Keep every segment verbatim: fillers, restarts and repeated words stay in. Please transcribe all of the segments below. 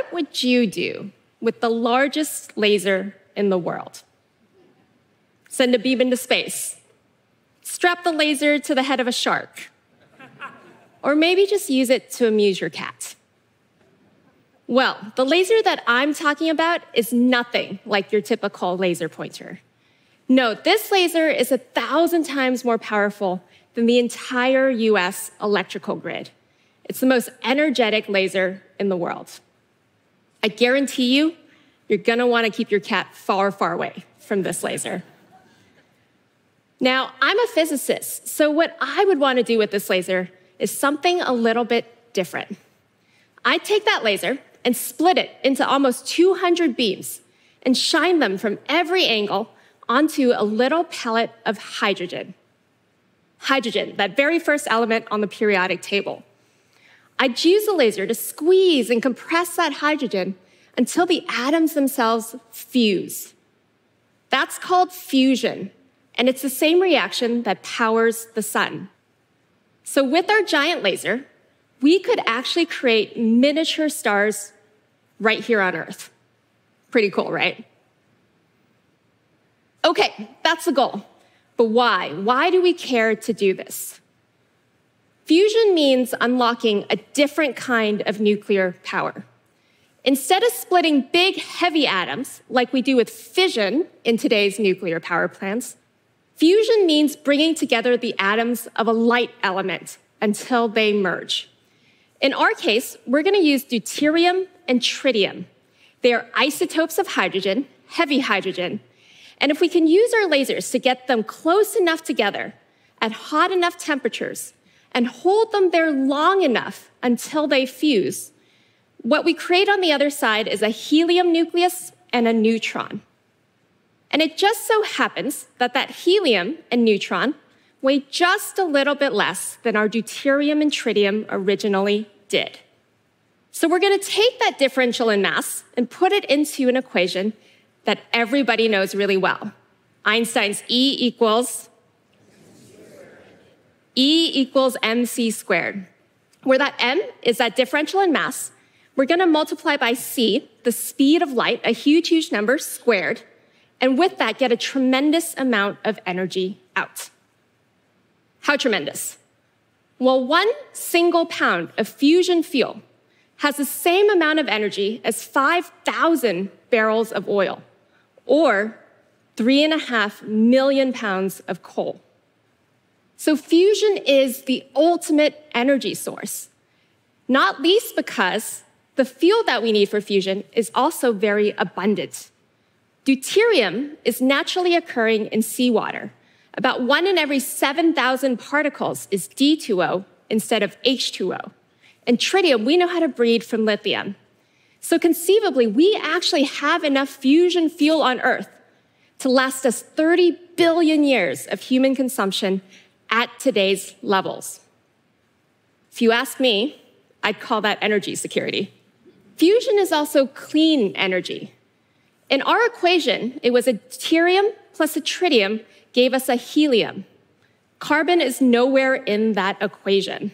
what would you do with the largest laser in the world? Send a beam into space. Strap the laser to the head of a shark. Or maybe just use it to amuse your cat. Well, the laser that I'm talking about is nothing like your typical laser pointer. No, this laser is a thousand times more powerful than the entire U S electrical grid. It's the most energetic laser in the world. I guarantee you, you're gonna wanna keep your cat far, far away from this laser. Now, I'm a physicist, so what I would wanna do with this laser is something a little bit different. I take that laser and split it into almost two hundred beams and shine them from every angle onto a little pellet of hydrogen. Hydrogen, that very first element on the periodic table. I'd use the laser to squeeze and compress that hydrogen until the atoms themselves fuse. That's called fusion, and it's the same reaction that powers the sun. So with our giant laser, we could actually create miniature stars right here on Earth. Pretty cool, right? Okay, that's the goal. But why? Why do we care to do this? Fusion means unlocking a different kind of nuclear power. Instead of splitting big, heavy atoms like we do with fission in today's nuclear power plants, fusion means bringing together the atoms of a light element until they merge. In our case, we're going to use deuterium and tritium. They are isotopes of hydrogen, heavy hydrogen, and if we can use our lasers to get them close enough together at hot enough temperatures and hold them there long enough until they fuse, what we create on the other side is a helium nucleus and a neutron. And it just so happens that that helium and neutron weigh just a little bit less than our deuterium and tritium originally did. So we're going to take that differential in mass and put it into an equation that everybody knows really well. Einstein's E equals E equals mc squared, where that m is that differential in mass. We're going to multiply by c, the speed of light, a huge, huge number, squared, and with that get a tremendous amount of energy out. How tremendous? Well, one single pound of fusion fuel has the same amount of energy as five thousand barrels of oil, or three and a half million pounds of coal. So fusion is the ultimate energy source, not least because the fuel that we need for fusion is also very abundant. Deuterium is naturally occurring in seawater. About one in every seven thousand particles is D two O instead of H two O. And tritium, we know how to breed from lithium. So conceivably, we actually have enough fusion fuel on Earth to last us thirty billion years of human consumption at today's levels. If you ask me, I'd call that energy security. Fusion is also clean energy. In our equation, it was a deuterium plus a tritium gave us a helium. Carbon is nowhere in that equation.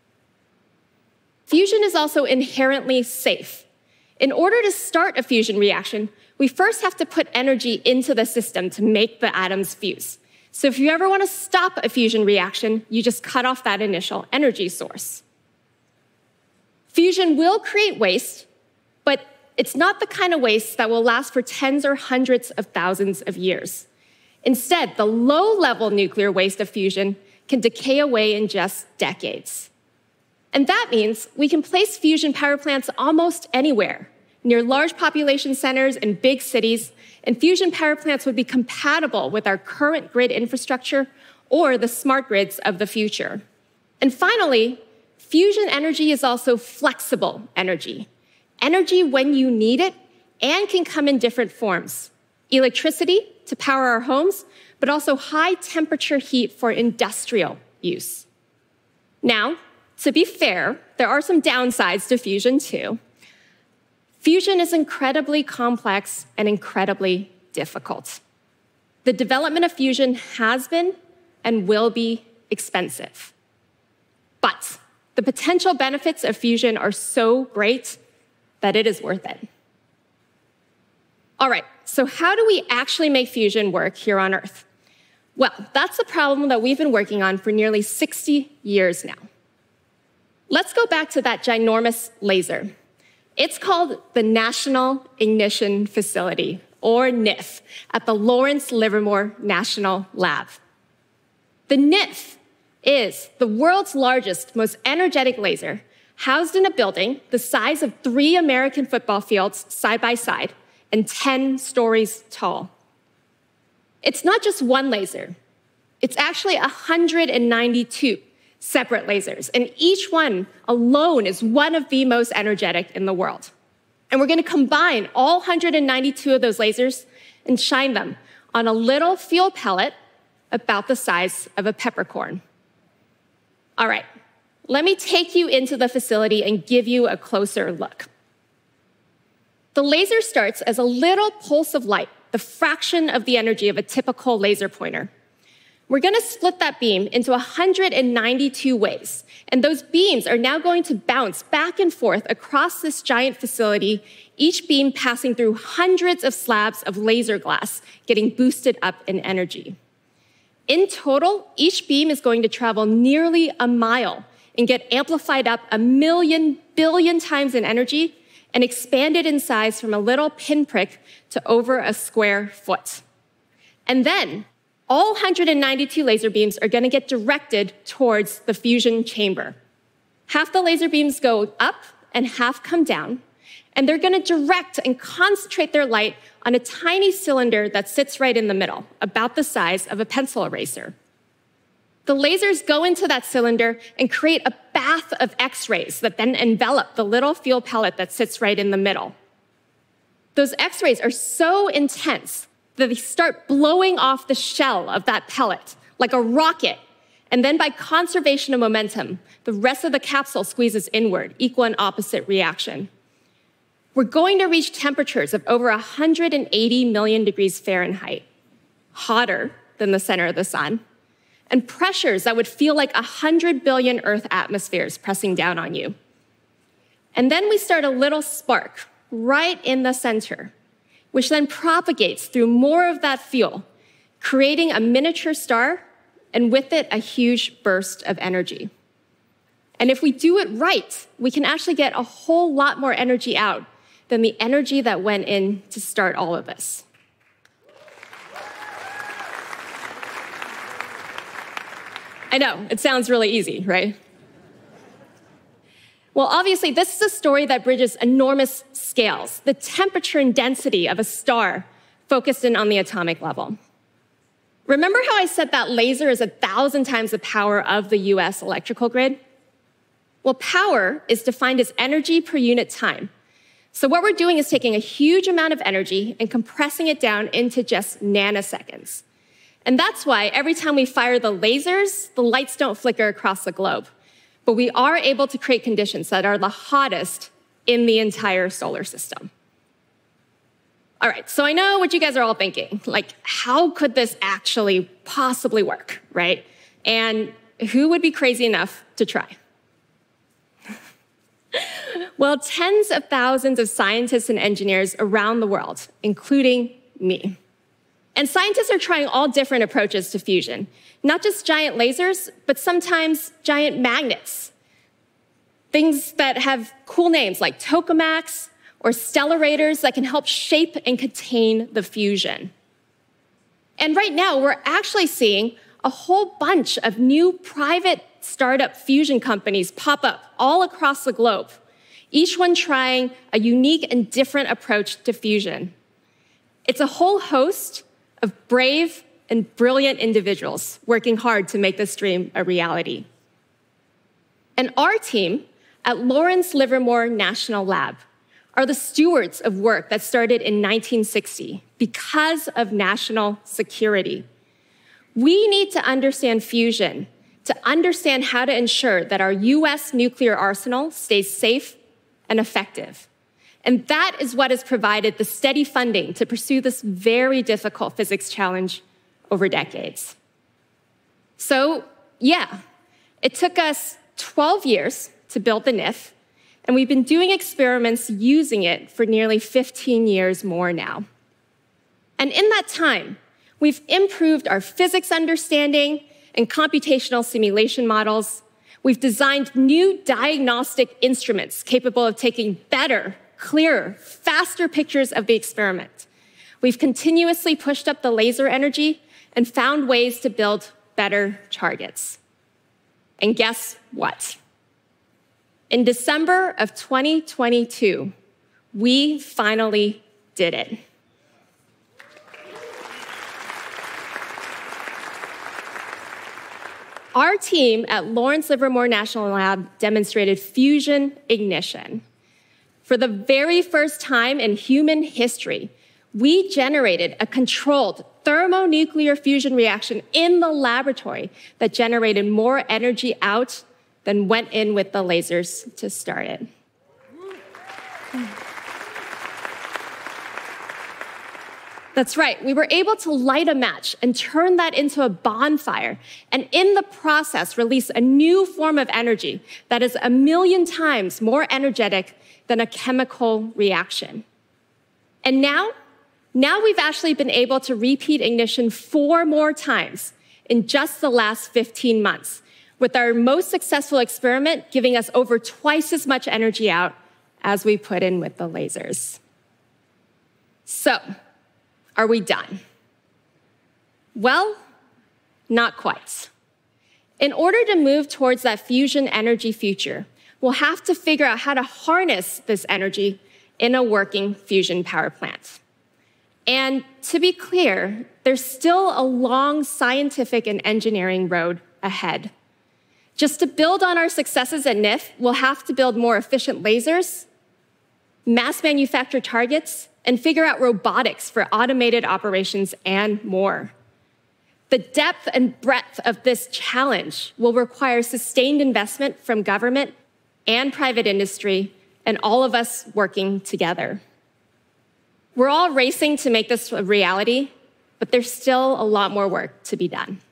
Fusion is also inherently safe. In order to start a fusion reaction, we first have to put energy into the system to make the atoms fuse. So if you ever want to stop a fusion reaction, you just cut off that initial energy source. Fusion will create waste, but it's not the kind of waste that will last for tens or hundreds of thousands of years. Instead, the low-level nuclear waste of fusion can decay away in just decades. And that means we can place fusion power plants almost anywhere, near large population centers and big cities, and fusion power plants would be compatible with our current grid infrastructure or the smart grids of the future. And finally, fusion energy is also flexible energy. Energy when you need it and can come in different forms. Electricity to power our homes, but also high temperature heat for industrial use. Now, to be fair, there are some downsides to fusion too. Fusion is incredibly complex and incredibly difficult. The development of fusion has been and will be expensive. But the potential benefits of fusion are so great that it is worth it. All right, so how do we actually make fusion work here on Earth? Well, that's a problem that we've been working on for nearly sixty years now. Let's go back to that ginormous laser. It's called the National Ignition Facility, or N I F, at the Lawrence Livermore National Lab. The N I F is the world's largest, most energetic laser, housed in a building the size of three American football fields side by side and ten stories tall. It's not just one laser. It's actually one hundred ninety-two separate lasers, and each one alone is one of the most energetic in the world. And we're going to combine all one hundred ninety-two of those lasers and shine them on a little fuel pellet about the size of a peppercorn. All right, let me take you into the facility and give you a closer look. The laser starts as a little pulse of light, the fraction of the energy of a typical laser pointer. We're going to split that beam into one hundred ninety-two ways, and those beams are now going to bounce back and forth across this giant facility, each beam passing through hundreds of slabs of laser glass, getting boosted up in energy. In total, each beam is going to travel nearly a mile and get amplified up a million billion times in energy and expanded in size from a little pinprick to over a square foot. And then, all one hundred ninety-two laser beams are going to get directed towards the fusion chamber. Half the laser beams go up and half come down, and they're going to direct and concentrate their light on a tiny cylinder that sits right in the middle, about the size of a pencil eraser. The lasers go into that cylinder and create a bath of X-rays that then envelop the little fuel pellet that sits right in the middle. Those X-rays are so intense that they start blowing off the shell of that pellet like a rocket, and then by conservation of momentum, the rest of the capsule squeezes inward, equal and opposite reaction. We're going to reach temperatures of over one hundred eighty million degrees Fahrenheit, hotter than the center of the sun, and pressures that would feel like one hundred billion Earth atmospheres pressing down on you. And then we start a little spark right in the center, which then propagates through more of that fuel, creating a miniature star, and with it, a huge burst of energy. And if we do it right, we can actually get a whole lot more energy out than the energy that went in to start all of this. I know, it sounds really easy, right? Well, obviously, this is a story that bridges enormous scales, the temperature and density of a star focused in on the atomic level. Remember how I said that laser is a thousand times the power of the U S electrical grid? Well, power is defined as energy per unit time. So what we're doing is taking a huge amount of energy and compressing it down into just nanoseconds. And that's why every time we fire the lasers, the lights don't flicker across the globe. But we are able to create conditions that are the hottest in the entire solar system. All right, so I know what you guys are all thinking. Like, how could this actually possibly work, right? And who would be crazy enough to try? Well, tens of thousands of scientists and engineers around the world, including me. And scientists are trying all different approaches to fusion, not just giant lasers, but sometimes giant magnets. Things that have cool names like tokamaks or stellarators that can help shape and contain the fusion. And right now, we're actually seeing a whole bunch of new private startup fusion companies pop up all across the globe, each one trying a unique and different approach to fusion. It's a whole host of brave and brilliant individuals working hard to make this dream a reality. And our team at Lawrence Livermore National Lab are the stewards of work that started in nineteen sixty because of national security. We need to understand fusion to understand how to ensure that our U S nuclear arsenal stays safe and effective. And that is what has provided the steady funding to pursue this very difficult physics challenge over decades. So, yeah, it took us twelve years to build the N I F, And we've been doing experiments using it for nearly fifteen years more now. And in that time, we've improved our physics understanding and computational simulation models. We've designed new diagnostic instruments capable of taking better, clearer, faster pictures of the experiment. We've continuously pushed up the laser energy and found ways to build better targets. And guess what? In December of twenty twenty-two, we finally did it. Our team at Lawrence Livermore National Lab demonstrated fusion ignition. For the very first time in human history, we generated a controlled thermonuclear fusion reaction in the laboratory that generated more energy out than went in with the lasers to start it. That's right, we were able to light a match and turn that into a bonfire, and in the process release a new form of energy that is a million times more energetic than a chemical reaction. And now, now we've actually been able to repeat ignition four more times in just the last fifteen months, with our most successful experiment giving us over twice as much energy out as we put in with the lasers. So, are we done? Well, not quite. In order to move towards that fusion energy future, we'll have to figure out how to harness this energy in a working fusion power plant. And to be clear, there's still a long scientific and engineering road ahead. Just to build on our successes at N I F, we'll have to build more efficient lasers, mass manufacture targets, and figure out robotics for automated operations and more. The depth and breadth of this challenge will require sustained investment from government and private industry, and all of us working together. We're all racing to make this a reality, but there's still a lot more work to be done.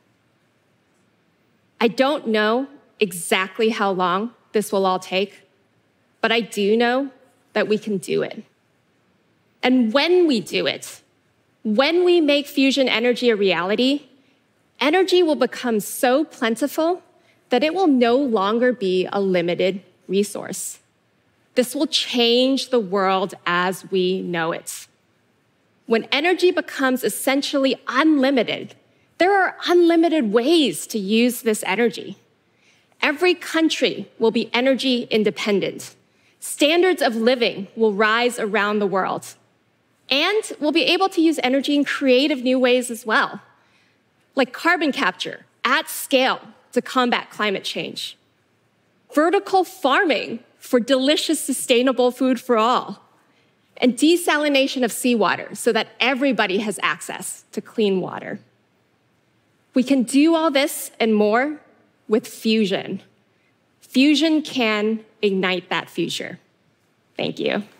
I don't know exactly how long this will all take, but I do know that we can do it. And when we do it, when we make fusion energy a reality, energy will become so plentiful that it will no longer be a limited resource. This will change the world as we know it. When energy becomes essentially unlimited, there are unlimited ways to use this energy. Every country will be energy independent. Standards of living will rise around the world. And we'll be able to use energy in creative new ways as well, like carbon capture at scale to combat climate change, vertical farming for delicious, sustainable food for all, and desalination of seawater so that everybody has access to clean water. We can do all this and more with fusion. Fusion can ignite that future. Thank you.